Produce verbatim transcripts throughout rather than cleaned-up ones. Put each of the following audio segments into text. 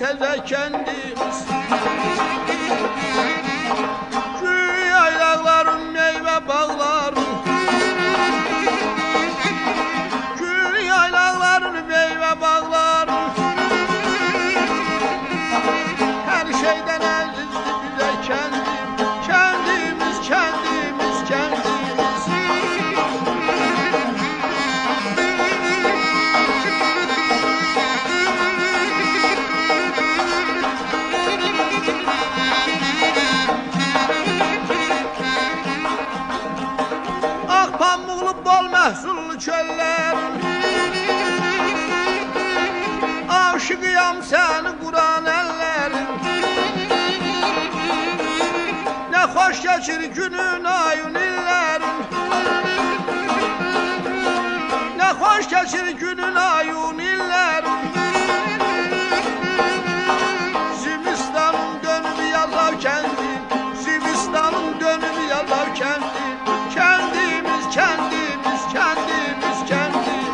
təzə kəndimiz. Gül yaylaqların, meyvə bağların, gül yaylaqların, meyvə bağların, hər şeydən əzizdir bizə kəndim, kəndimiz, kəndimiz, kəndimiz. Ağ pamuklu bol məhsullu çöllərin, aşıqıyam səni quran əllərin. Nə xoş keçir günün, ayın, illərin, nə xoş keçir günün, ayın, illərin. Zivistanın dönüb yazar kəndim, Zivistanın dönüb yazar kəndim. Kəndimiz, kəndimiz, kəndimiz, kəndimiz.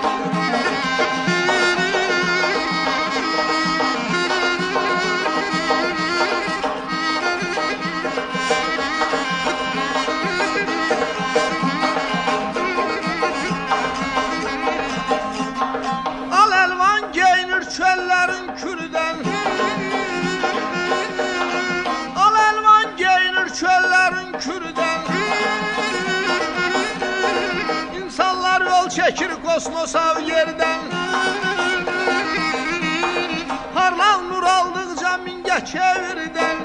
Al əlvan geyinir çöllərin kürdən, al əlvan geyinir çöllərin kürdən. İnsanlar yol çəkir kosmosa yerdən, parlaq nur aldıqca mingə çevirdən,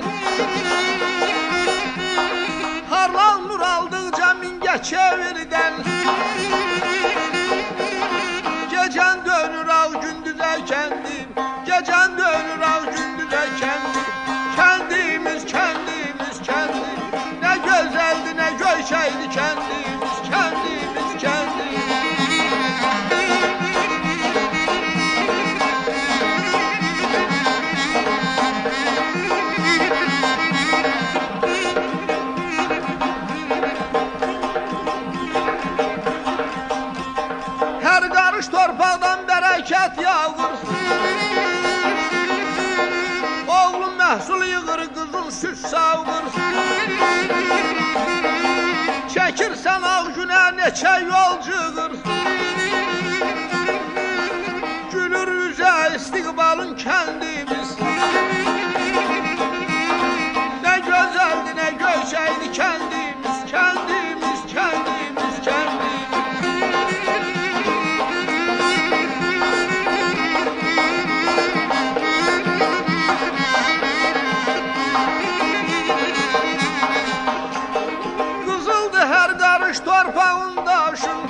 parlaq nur aldıqca mingə çevirdən. Gecən dönür ağ gündüzə kəndim, gecən dönür ağ gündüzə kəndim. Kəndimiz, kəndimiz, kəndim, nə gözəldir, nə göyçəkdir kəndimiz, kəndimiz, kəndimiz. Hər qarış torpaqdan bərəkət yağır, oğlum məhsul yığır, qızın süt sağır. Çəkirsən ağ günə neçə yol cığır, gülür üzə istiqbalın kəndimiz. Nə gözəldir, nə göyçəkdir kəndimiz, kəndimiz, kəndimiz, kəndimiz. Qızıldır hər qarış torpağın daşın,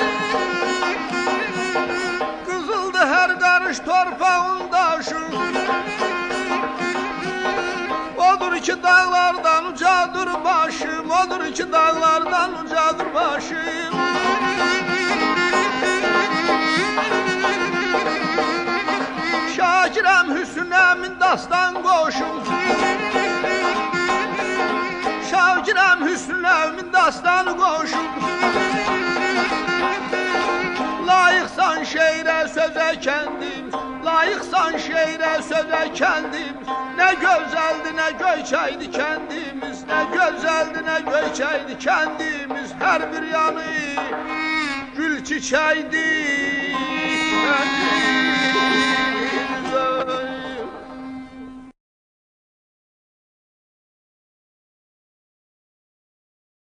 qızıldır hər qarış torpağın daşın. Odur ki dağlardan ucadır başım, odur ki dağlardan ucadır başım. Şakirəm Hüsnəmin dastan qoşum, Şakirəm Hüsnəmin dastanı qoşum. Layıqsan şeirə sözə kəndim, layıqsan şeirə sözə kəndim. Nə gözəldir, nə göyçəkdir kəndimiz, nə gözəldir, nə göyçəkdir kəndimiz. Hər bir yanı gül çiçəkdir.